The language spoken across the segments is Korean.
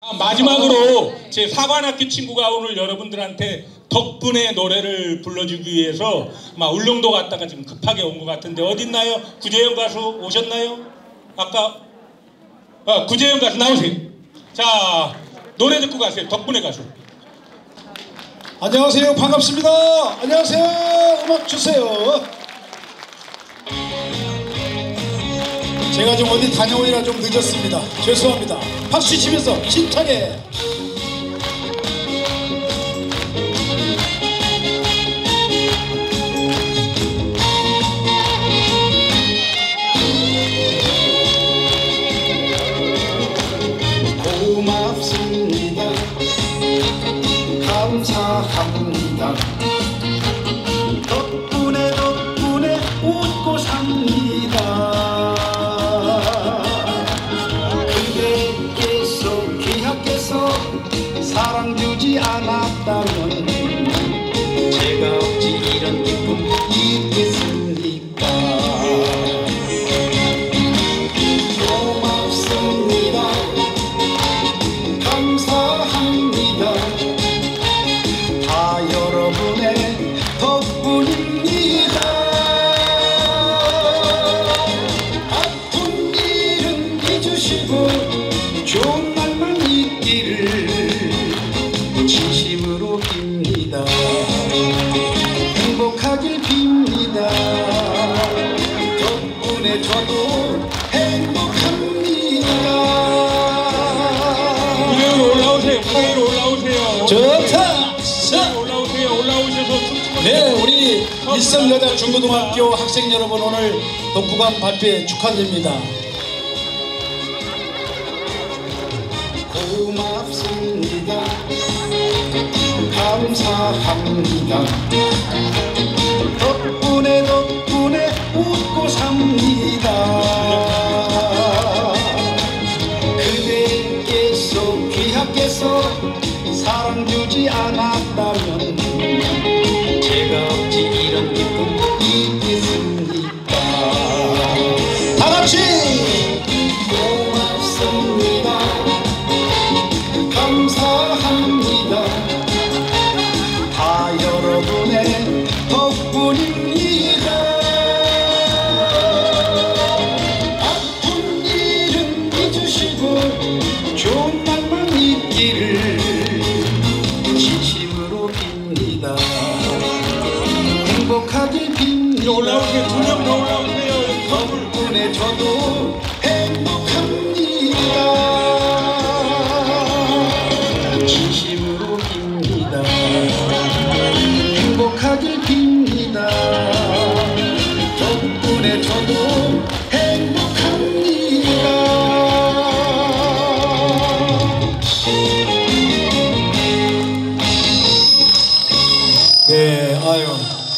마지막으로 제 사관학교 친구가 오늘 여러분들한테 덕분에 노래를 불러주기 위해서 막 울릉도 갔다가 지금 급하게 온 것 같은데 어딨나요? 구재영 가수 오셨나요? 아까 구재영 가수 나오세요. 자, 노래 듣고 가세요. 덕분에 가수. 안녕하세요. 반갑습니다. 안녕하세요. 음악 주세요. 제가 좀 어디 다녀오느라 좀 늦었습니다. 죄송합니다. 박수 치면서 힘차게. 고맙습니다. 감사합니다. 덕분에 웃고 삽니다. 그대께서 귀하께서 사랑 주지 않았다면 제가 어찌 이런 기쁨 있겠습니까? 고맙습니다. 감사합니다. 다 여러분의 덕분입니다. 아픈 일은 잊으시고 좋은 날만 있기를 진심으로 빕니다. 행복하길 빕니다. 덕분에 저도 행복합니다. 무대로 올라오세요. 무대로 올라오세요. 좋다. 올라오세요. 올라오셔서 춤추고. 네, 우리 일성여자 중고등학교 학생 여러분 오늘 독후감 발표 축하드립니다. 고맙습니다. 감사합니다. 덕분에 웃고 삽니다. 그대께서 귀하께서 사랑 주지 않았다면 제가 어찌 이런 기쁨 있겠습니까? 다 같이 고맙습니다. 감사합니다. 다 여러분의 덕분입니다. 아픈 일은 잊으시고 좋은 날만 있기를 진심으로 빕니다. 행복하길 빕니다. 올라오세요. 두 명 더 올라오세요. 덕분에 저도 행복합니다. 진심으로 빕니다. 행복하길 빕니다. 덕분에 저도 행복합니다. 네, 아유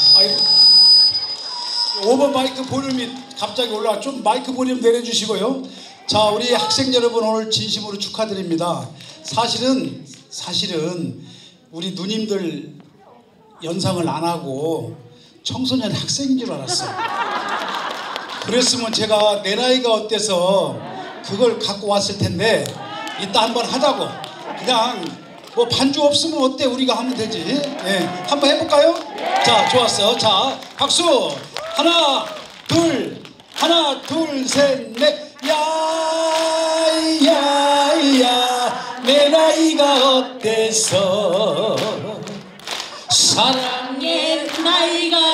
5번 마이크 볼륨이 갑자기 올라와. 좀 마이크 볼륨 내려주시고요. 자, 우리 학생 여러분 오늘 진심으로 축하드립니다. 사실은 우리 누님들 연상을 안 하고 청소년 학생인 줄 알았어요. 그랬으면 제가 내 나이가 어때서 그걸 갖고 왔을 텐데 이따 한번 하자고. 그냥 뭐 반주 없으면 어때? 우리가 하면 되지. 네, 한번 해볼까요? 자, 좋았어. 자, 박수. 하나 둘 셋 넷. 야야야 내 나이가 어때서 사랑의 나이가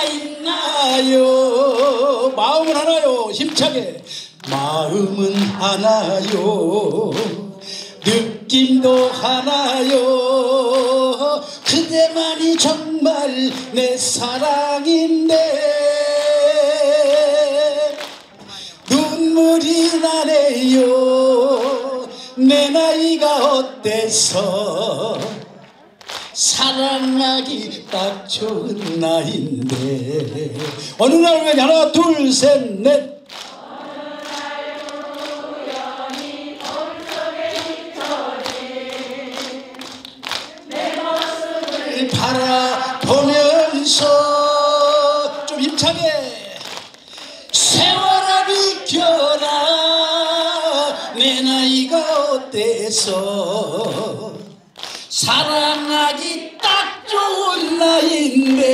있나요? 마음은 하나요. 힘차게. 마음은 하나요. 느낌도 하나요. 그대만이 정말 내 사랑인데 눈물이 나네요. 내 나이가 어때서 사랑하기 딱 좋은 나이인데. 어느 날 왜 하나 둘 셋 넷. 바라보면서 좀 힘차게. 세월아 비켜라 내 나이가 어때 때에서 사랑하기 딱 좋은 나이인데.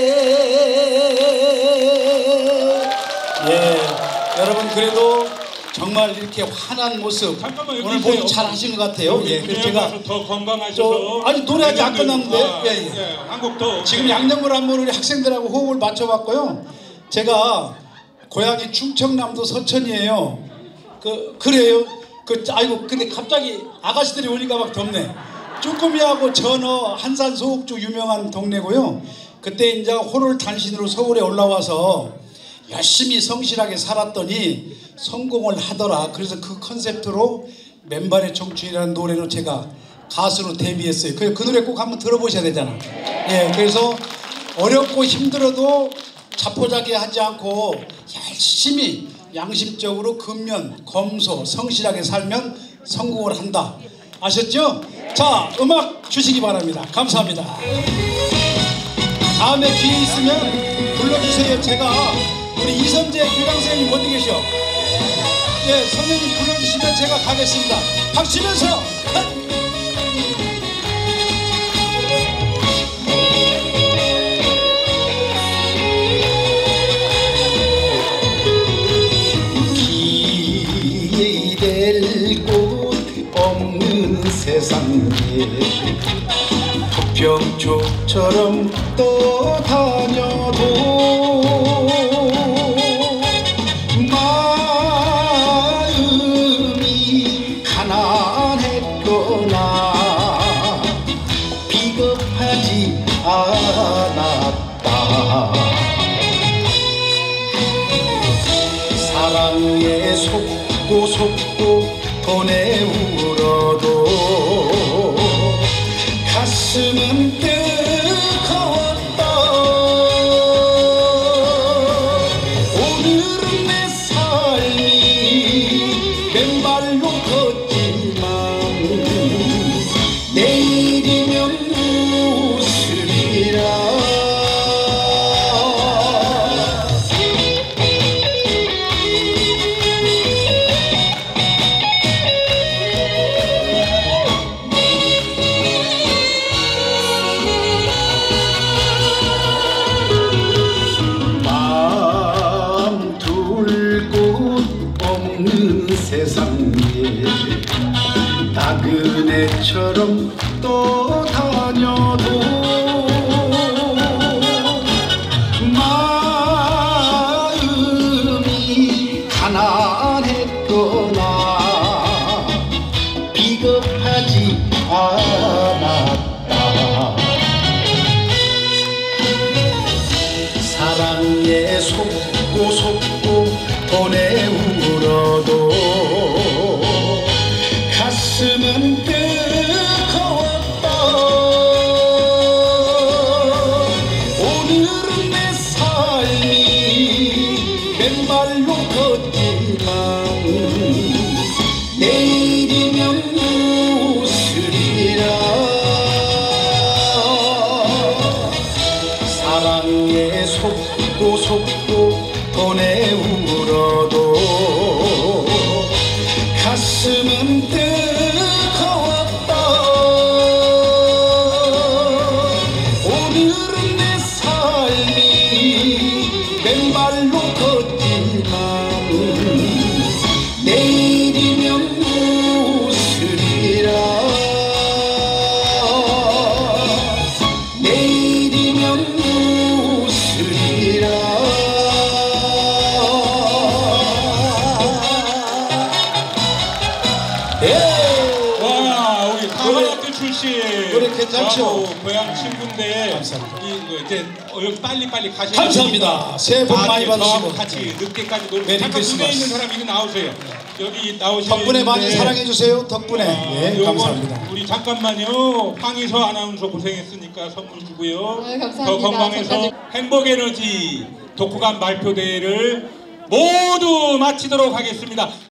예, 여러분 그래도 정말 이렇게 환한 모습 잠깐만, 여기 오늘 있어요. 보니 잘 하신 것 같아요. 예, 그래서 제가 더 건강하셔서 아니 노래 아직 안 끝났는데 예, 한곡 더 지금 양념을 한번 우리 학생들하고 호흡을 맞춰봤고요. 제가 고향이 충청남도 서천이에요. 그래요. 아이고 근데 갑자기 아가씨들이 오니까 막 덥네. 쭈꾸미하고 전어, 한산 소옥주 유명한 동네고요. 그때 이제 호를 단신으로 서울에 올라와서 열심히 성실하게 살았더니 성공을 하더라. 그래서 그 컨셉트로 맨발의 청춘이라는 노래로 제가 가수로 데뷔했어요. 그 노래 꼭 한번 들어보셔야 되잖아. 예, 그래서 어렵고 힘들어도 자포자기하지 않고 열심히 양심적으로 근면, 검소, 성실하게 살면 성공을 한다. 아셨죠? 자, 음악 주시기 바랍니다. 감사합니다. 다음에 기회 있으면 불러주세요. 제가 우리 이선재 교장 선생님 어디 계셔? 예, 선생님 불러주시면 제가 가겠습니다. 박수 치면서 기대될 곳 없는 세상에 부평초처럼 떠다녀도 마음이 가난했거나 비겁하지 않았다. 사랑에 속고 돈에 울어도 가슴은 뜨거웠다. 오늘은 내 삶이 맨발로 걷지만 내일이면 웃으리라. 세상에 나그네처럼 떠다녀도 마음이 가난했거나 비겁하지 않았다. 사랑에 속고 돈에 울어도 가슴은 뜨거웠다. 오늘은 내 삶이 맨발로 걷지만 내일이면 웃으리라. 사랑에 속고 돈에 울어도 가슴은 뜨거웠다. 오늘은 내 삶이 맨발로 걷지만 내일이면 웃으리라. 내일이면 웃으리라. 와, 우리 사관학교 출신 노래 괜찮죠? 저하고 고향 친구인데 감사합니다. 이제 여기 빨리 가셔야 감사합니다. 새해 복 많이 받으시고 같이 늦게까지 놀고 메리 잠깐 무대에 크리스마스. 있는 사람 이리 나오세요. 여기 나오시면 덕분에 많이 사랑해 주세요. 덕분에 예, 요건 감사합니다. 우리 잠깐만요. 황희서 아나운서 고생했으니까 선물 주고요. 네, 감사합니다. 더 건강해서 저까지. 행복에너지 독후감 발표대회를 모두 마치도록 하겠습니다.